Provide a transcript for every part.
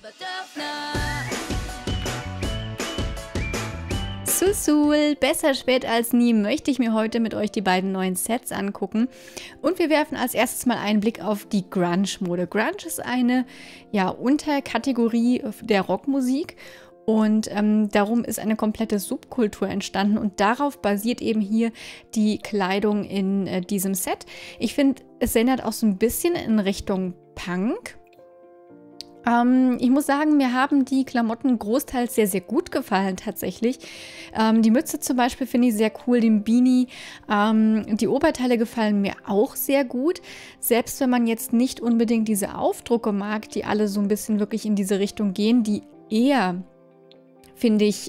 Susul, besser spät als nie, möchte ich mir heute mit euch die beiden neuen Sets angucken. Und wir werfen als erstes mal einen Blick auf die Grunge-Mode. Grunge ist eine Unterkategorie der Rockmusik. Und darum ist eine komplette Subkultur entstanden und darauf basiert eben hier die Kleidung in diesem Set. Ich finde, es erinnert auch so ein bisschen in Richtung Punk. Ich muss sagen, mir haben die Klamotten großteils sehr, sehr gut gefallen tatsächlich. Die Mütze zum Beispiel finde ich sehr cool, den Beanie. Die Oberteile gefallen mir auch sehr gut. Selbst wenn man jetzt nicht unbedingt diese Aufdrucke mag, die alle so ein bisschen wirklich in diese Richtung gehen, die eher, finde ich,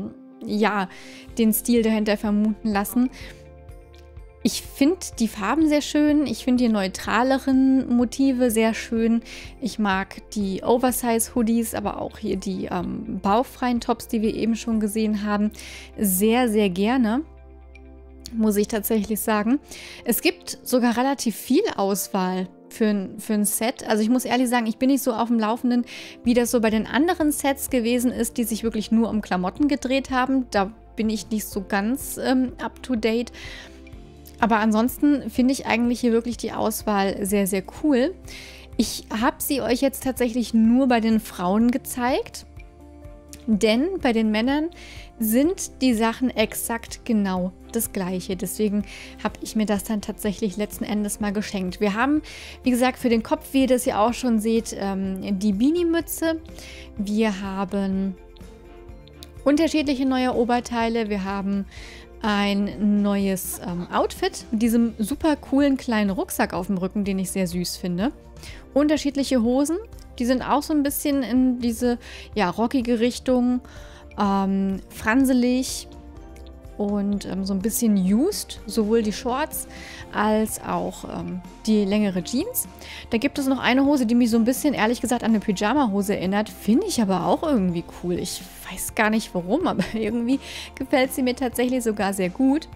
den Stil dahinter vermuten lassen. Ich finde die Farben sehr schön, ich finde die neutraleren Motive sehr schön. Ich mag die Oversize-Hoodies, aber auch hier die bauchfreien Tops, die wir eben schon gesehen haben, sehr, sehr gerne, muss ich tatsächlich sagen. Es gibt sogar relativ viel Auswahl für ein Set. Also ich muss ehrlich sagen, ich bin nicht so auf dem Laufenden, wie das so bei den anderen Sets gewesen ist, die sich wirklich nur um Klamotten gedreht haben. Da bin ich nicht so ganz up to date. Aber ansonsten finde ich eigentlich hier wirklich die Auswahl sehr, sehr cool. Ich habe sie euch jetzt tatsächlich nur bei den Frauen gezeigt, denn bei den Männern sind die Sachen exakt genau das Gleiche. Deswegen habe ich mir das dann tatsächlich letzten Endes mal geschenkt. Wir haben, wie gesagt, für den Kopf, wie ihr das ja auch schon seht, die Beanie-Mütze. Wir haben unterschiedliche neue Oberteile. Wir haben ein neues Outfit mit diesem super coolen kleinen Rucksack auf dem Rücken, den ich sehr süß finde. Unterschiedliche Hosen, die sind auch so ein bisschen in diese rockige Richtung, franselig und so ein bisschen used, sowohl die Shorts als auch die längere Jeans. Da gibt es noch eine Hose, die mich so ein bisschen, ehrlich gesagt, an eine Pyjama-Hose erinnert. Finde ich aber auch irgendwie cool. Ich weiß gar nicht warum, aber irgendwie gefällt sie mir tatsächlich sogar sehr gut.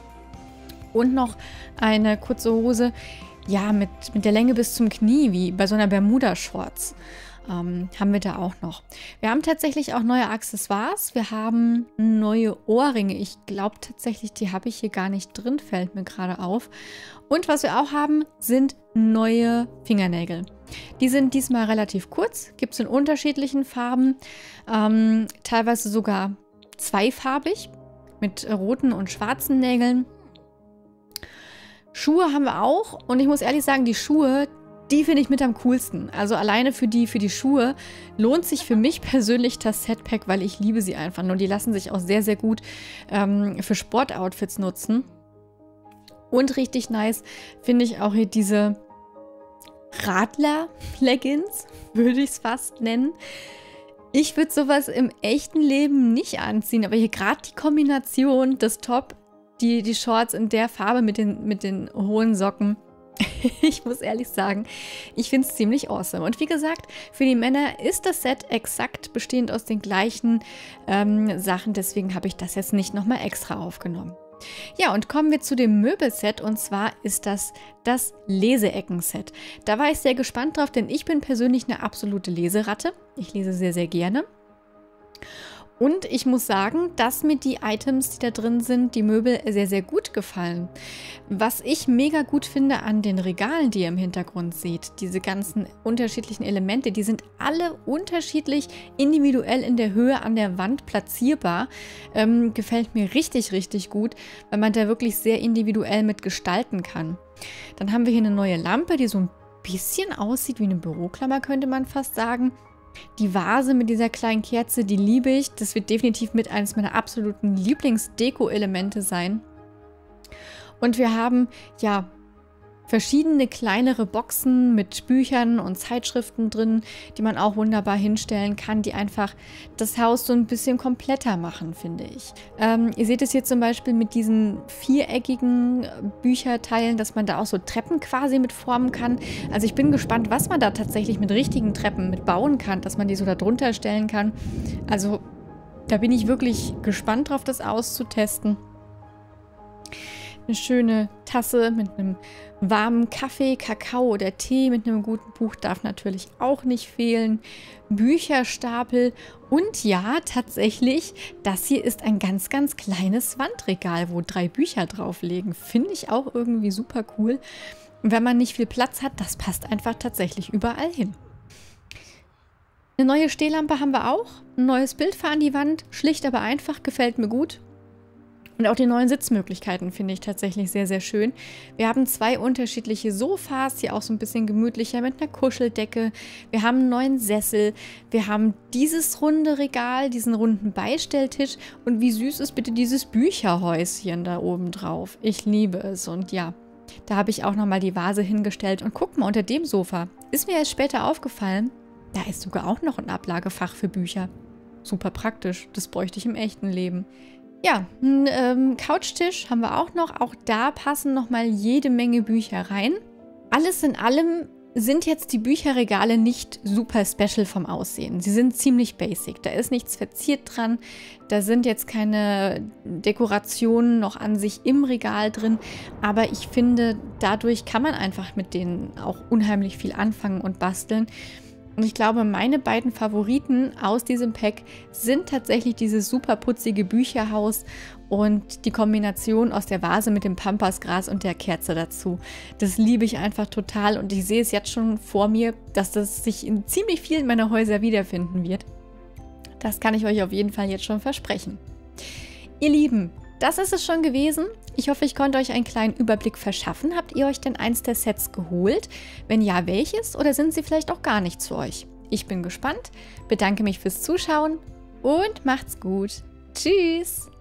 Und noch eine kurze Hose, mit der Länge bis zum Knie, wie bei so einer Bermuda-Shorts. Haben wir da auch noch. Wir haben tatsächlich auch neue Accessoires. Wir haben neue Ohrringe. Ich glaube tatsächlich, die habe ich hier gar nicht drin, fällt mir gerade auf. Und was wir auch haben, sind neue Fingernägel. Die sind diesmal relativ kurz, gibt es in unterschiedlichen Farben, teilweise sogar zweifarbig mit roten und schwarzen Nägeln. Schuhe haben wir auch und ich muss ehrlich sagen, die Schuhe, die finde ich mit am coolsten. Also alleine für die Schuhe lohnt sich für mich persönlich das Setpack, weil ich liebe sie einfach. Und die lassen sich auch sehr, sehr gut für Sportoutfits nutzen. Und richtig nice finde ich auch hier diese Radler-Leggings, würde ich es fast nennen. Ich würde sowas im echten Leben nicht anziehen, aber hier gerade die Kombination, das Top, die Shorts in der Farbe mit den hohen Socken. Ich muss ehrlich sagen, ich finde es ziemlich awesome. Und wie gesagt, für die Männer ist das Set exakt bestehend aus den gleichen Sachen. Deswegen habe ich das jetzt nicht nochmal extra aufgenommen. Ja, und kommen wir zu dem Möbelset. Und zwar ist das Leseecken-Set. Da war ich sehr gespannt drauf, denn ich bin persönlich eine absolute Leseratte. Ich lese sehr, sehr gerne. Und ich muss sagen, dass mir die Items, die da drin sind, die Möbel sehr, sehr gut gefallen. Was ich mega gut finde an den Regalen, die ihr im Hintergrund seht, diese ganzen unterschiedlichen Elemente, die sind alle unterschiedlich individuell in der Höhe an der Wand platzierbar. Gefällt mir richtig, richtig gut, weil man da wirklich sehr individuell mit gestalten kann. Dann haben wir hier eine neue Lampe, die so ein bisschen aussieht wie eine Büroklammer, könnte man fast sagen. Die Vase mit dieser kleinen Kerze, die liebe ich. Das wird definitiv mit eines meiner absoluten Lieblings-Deko-Elemente sein. Und wir haben verschiedene kleinere Boxen mit Büchern und Zeitschriften drin, die man auch wunderbar hinstellen kann, die einfach das Haus so ein bisschen kompletter machen, finde ich. Ihr seht es hier zum Beispiel mit diesen viereckigen Bücherteilen, dass man da auch so Treppen quasi mit formen kann. Also ich bin gespannt, was man da tatsächlich mit richtigen Treppen mit bauen kann, dass man die so da drunter stellen kann. Also da bin ich wirklich gespannt drauf, das auszutesten. Eine schöne Tasse mit einem warmen Kaffee, Kakao oder Tee mit einem guten Buch darf natürlich auch nicht fehlen. Bücherstapel und ja, tatsächlich, das hier ist ein ganz, ganz kleines Wandregal, wo 3 Bücher drauf liegen. Finde ich auch irgendwie super cool. Und wenn man nicht viel Platz hat, das passt einfach tatsächlich überall hin. Eine neue Stehlampe haben wir auch. Ein neues Bild für an die Wand. Schlicht, aber einfach. Gefällt mir gut. Und auch die neuen Sitzmöglichkeiten finde ich tatsächlich sehr, sehr schön. Wir haben 2 unterschiedliche Sofas, hier auch so ein bisschen gemütlicher mit einer Kuscheldecke. Wir haben einen neuen Sessel. Wir haben dieses runde Regal, diesen runden Beistelltisch. Und wie süß ist bitte dieses Bücherhäuschen da oben drauf. Ich liebe es. Und ja, da habe ich auch nochmal die Vase hingestellt. Und guck mal, unter dem Sofa ist mir erst später aufgefallen, da ist sogar auch noch ein Ablagefach für Bücher. Super praktisch. Das bräuchte ich im echten Leben. Ja, einen Couchtisch haben wir auch noch. Auch da passen nochmal jede Menge Bücher rein. Alles in allem sind jetzt die Bücherregale nicht super special vom Aussehen. Sie sind ziemlich basic. Da ist nichts verziert dran. Da sind jetzt keine Dekorationen noch an sich im Regal drin. Aber ich finde, dadurch kann man einfach mit denen auch unheimlich viel anfangen und basteln. Und ich glaube, meine beiden Favoriten aus diesem Pack sind tatsächlich dieses super putzige Bücherhaus und die Kombination aus der Vase mit dem Pampasgras und der Kerze dazu. Das liebe ich einfach total und ich sehe es jetzt schon vor mir, dass das sich in ziemlich vielen meiner Häuser wiederfinden wird. Das kann ich euch auf jeden Fall jetzt schon versprechen. Ihr Lieben, das ist es schon gewesen. Ich hoffe, ich konnte euch einen kleinen Überblick verschaffen. Habt ihr euch denn eins der Sets geholt? Wenn ja, welches? Oder sind sie vielleicht auch gar nicht zu euch? Ich bin gespannt, bedanke mich fürs Zuschauen und macht's gut. Tschüss!